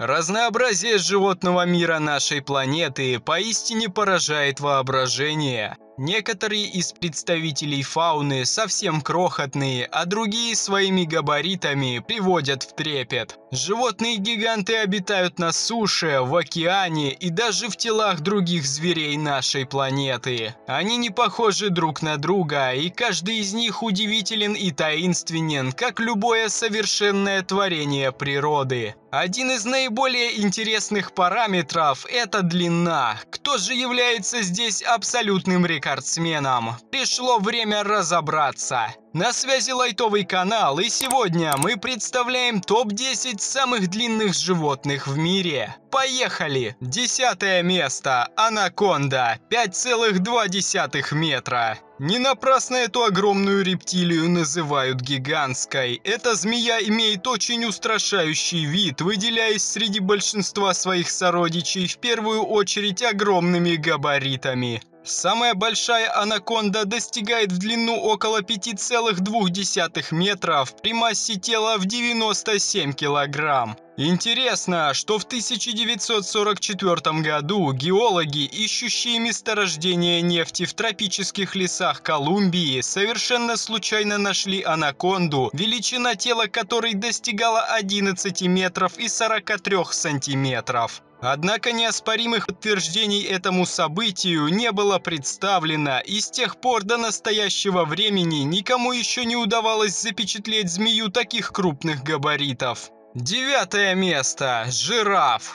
Разнообразие животного мира нашей планеты поистине поражает воображение. Некоторые из представителей фауны совсем крохотные, а другие своими габаритами приводят в трепет. Животные-гиганты обитают на суше, в океане и даже в телах других зверей нашей планеты. Они не похожи друг на друга, и каждый из них удивителен и таинственен, как любое совершенное творение природы. Один из наиболее интересных параметров – это длина. Кто же является здесь абсолютным рекордсменом? Пришло время разобраться. На связи Лайтовый канал, и сегодня мы представляем топ-10 самых длинных животных в мире. Поехали! 10 место. Анаконда. 5,2 метра. Не напрасно эту огромную рептилию называют гигантской. Эта змея имеет очень устрашающий вид, выделяясь среди большинства своих сородичей в первую очередь огромными габаритами. Самая большая анаконда достигает в длину около 5,2 метров при массе тела в 97 килограмм. Интересно, что в 1944 году геологи, ищущие месторождение нефти в тропических лесах Колумбии, совершенно случайно нашли анаконду, величина тела которой достигала 11 метров и 43 сантиметров. Однако неоспоримых подтверждений этому событию не было представлено, и с тех пор до настоящего времени никому еще не удавалось запечатлеть змею таких крупных габаритов. 9 место. Жираф.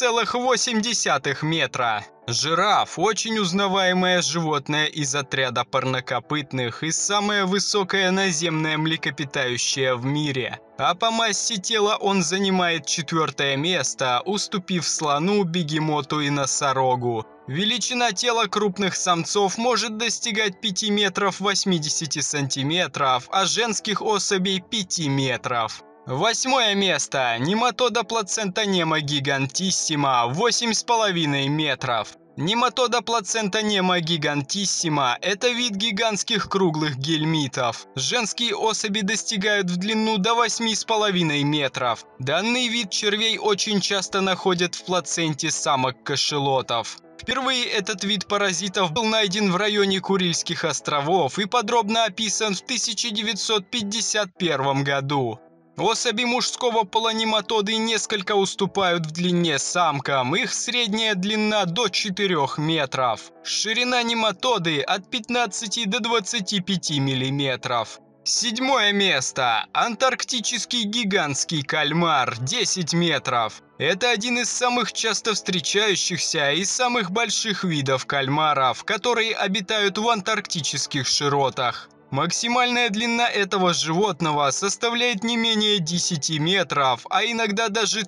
5,8 метра. Жираф – очень узнаваемое животное из отряда парнокопытных и самое высокое наземное млекопитающее в мире. А по массе тела он занимает 4 место, уступив слону, бегемоту и носорогу. Величина тела крупных самцов может достигать 5 метров 80 сантиметров, а женских особей 5 метров. 8 место. Нематода плацентонема гигантиссима. 8,5 метров. Нематода плацентонема гигантиссима – это вид гигантских круглых гельминтов. Женские особи достигают в длину до 8,5 метров. Данный вид червей очень часто находят в плаценте самок кашалотов. Впервые этот вид паразитов был найден в районе Курильских островов и подробно описан в 1951 году. Особи мужского пола нематоды несколько уступают в длине самкам, их средняя длина до 4 метров. Ширина нематоды от 15 до 25 миллиметров. 7 место. Антарктический гигантский кальмар. 10 метров. Это один из самых часто встречающихся и самых больших видов кальмаров, которые обитают в антарктических широтах. Максимальная длина этого животного составляет не менее 10 метров, а иногда даже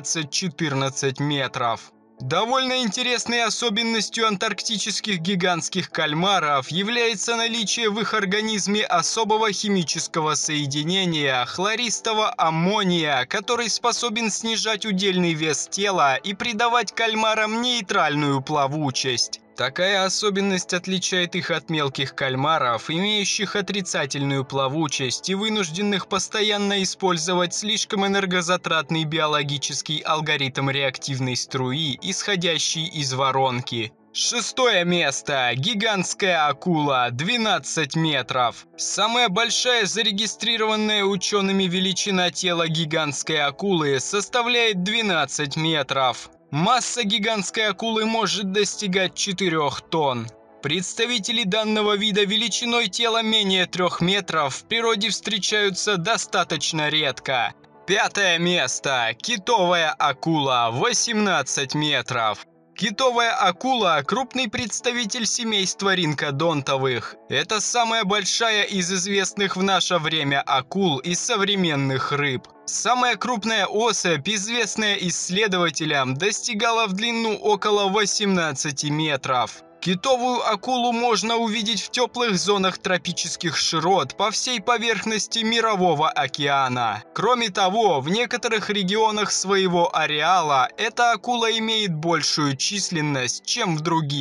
13-14 метров. Довольно интересной особенностью антарктических гигантских кальмаров является наличие в их организме особого химического соединения хлористого аммония, который способен снижать удельный вес тела и придавать кальмарам нейтральную плавучесть. Такая особенность отличает их от мелких кальмаров, имеющих отрицательную плавучесть и вынужденных постоянно использовать слишком энергозатратный биологический алгоритм реактивной струи, исходящий из воронки. 6 место. Гигантская акула. 12 метров. Самая большая зарегистрированная учеными величина тела гигантской акулы составляет 12 метров. Масса гигантской акулы может достигать 4 тонн. Представители данного вида величиной тела менее 3 метров в природе встречаются достаточно редко. 5 место. Китовая акула. 18 метров. Китовая акула – крупный представитель семейства ринкодонтовых. Это самая большая из известных в наше время акул и современных рыб. Самая крупная особь, известная исследователям, достигала в длину около 18 метров. Китовую акулу можно увидеть в теплых зонах тропических широт по всей поверхности Мирового океана. Кроме того, в некоторых регионах своего ареала эта акула имеет большую численность, чем в других.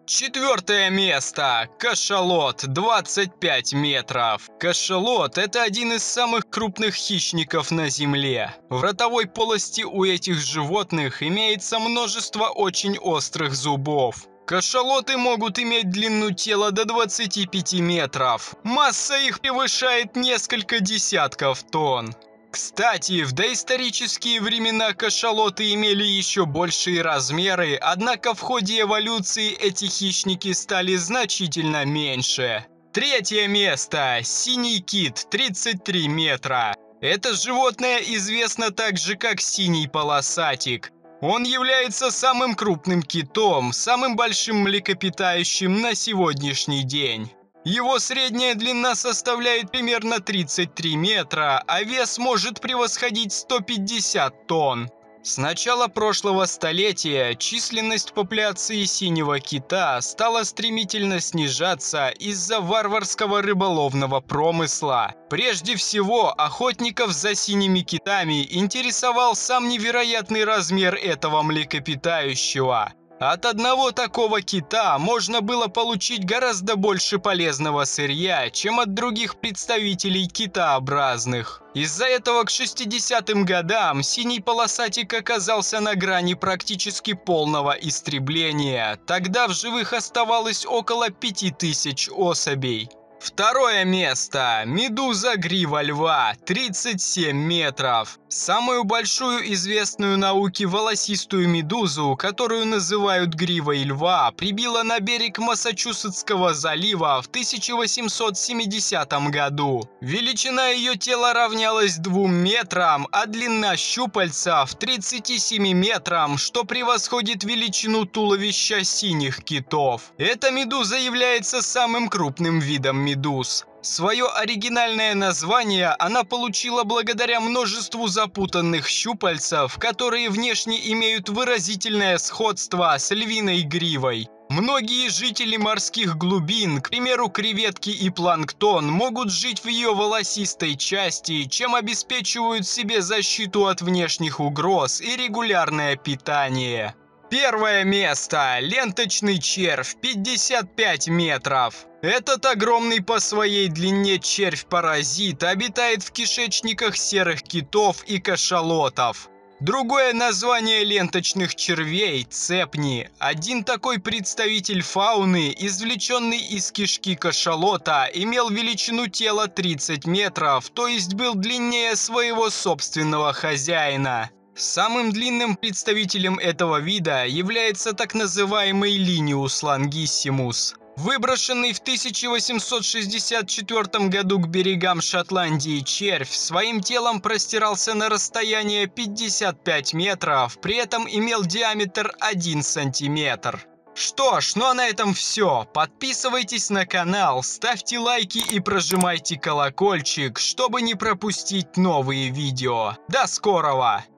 4 место. Кашалот, 25 метров. Кашалот – это один из самых крупных хищников на Земле. В ротовой полости у этих животных имеется множество очень острых зубов. Кашалоты могут иметь длину тела до 25 метров. Масса их превышает несколько десятков тонн. Кстати, в доисторические времена кашалоты имели еще большие размеры, однако в ходе эволюции эти хищники стали значительно меньше. 3 место. Синий кит, 33 метра. Это животное известно также как синий полосатик. Он является самым крупным китом, самым большим млекопитающим на сегодняшний день. Его средняя длина составляет примерно 33 метра, а вес может превосходить 150 тонн. С начала прошлого столетия численность популяции синего кита стала стремительно снижаться из-за варварского рыболовного промысла. Прежде всего, охотников за синими китами интересовал сам невероятный размер этого млекопитающего. От одного такого кита можно было получить гораздо больше полезного сырья, чем от других представителей китообразных. Из-за этого к 60-м годам синий полосатик оказался на грани практически полного истребления. Тогда в живых оставалось около 5000 особей. 2 место. Медуза грива льва, 37 метров. Самую большую известную науке волосистую медузу, которую называют гривой льва, прибило на берег Массачусетского залива в 1870 году. Величина ее тела равнялась 2 метрам, а длина щупальцев 37 метрам, что превосходит величину туловища синих китов. Эта медуза является самым крупным видом медуз. Свое оригинальное название она получила благодаря множеству запутанных щупальцев, которые внешне имеют выразительное сходство с львиной гривой. Многие жители морских глубин, к примеру креветки и планктон, могут жить в ее волосистой части, чем обеспечивают себе защиту от внешних угроз и регулярное питание. 1 место. Ленточный червь, 55 метров. Этот огромный по своей длине червь-паразит обитает в кишечниках серых китов и кашалотов. Другое название ленточных червей – цепни. Один такой представитель фауны, извлеченный из кишки кашалота, имел величину тела 30 метров, то есть был длиннее своего собственного хозяина. Самым длинным представителем этого вида является так называемый Линиус лонгиссимус. Выброшенный в 1864 году к берегам Шотландии червь своим телом простирался на расстояние 55 метров, при этом имел диаметр 1 сантиметр. Что ж, ну а на этом все. Подписывайтесь на канал, ставьте лайки и прожимайте колокольчик, чтобы не пропустить новые видео. До скорого!